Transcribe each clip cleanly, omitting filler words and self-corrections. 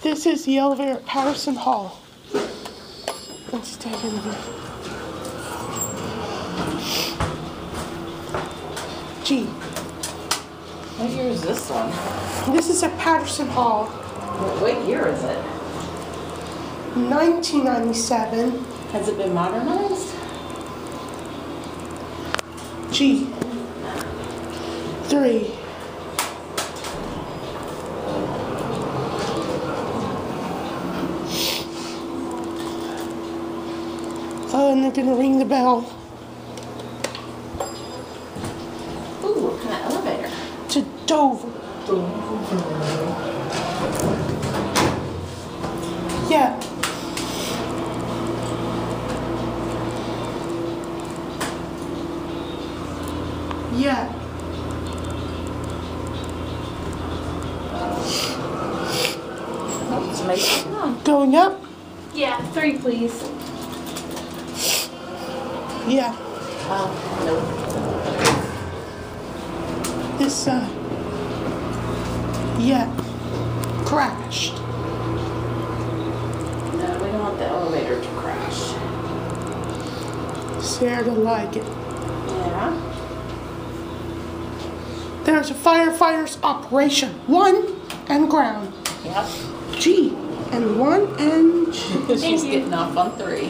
This is the elevator at Patterson Hall. Let's step in here. G. What year is this one? This is at Patterson Hall. What year is it? 1997. Has it been modernized? G. 3. And they're gonna ring the bell. Ooh, what kind of elevator? To Dover. Yeah. Yeah. Oh, it's amazing. Come on. Going up? Yeah, 3 please. Yeah. Nope. This, yeah. Crashed. No, we don't want the elevator to crash. Sarah to like it. Yeah. There's a firefighter's operation. 1 and ground. Yep. G. And 1 and... She's getting off on 3.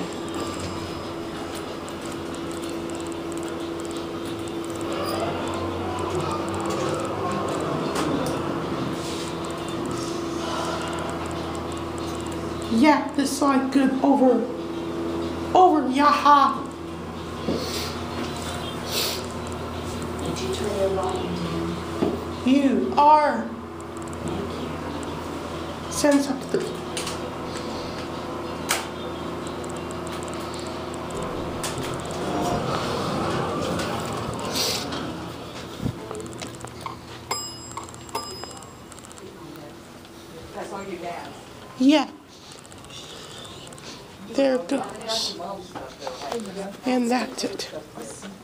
Yeah, this like good over, yaha. Did you turn your volume down? You are. Thank you. Sends up 3. That's all your gas. Yeah. There it goes. And that's it.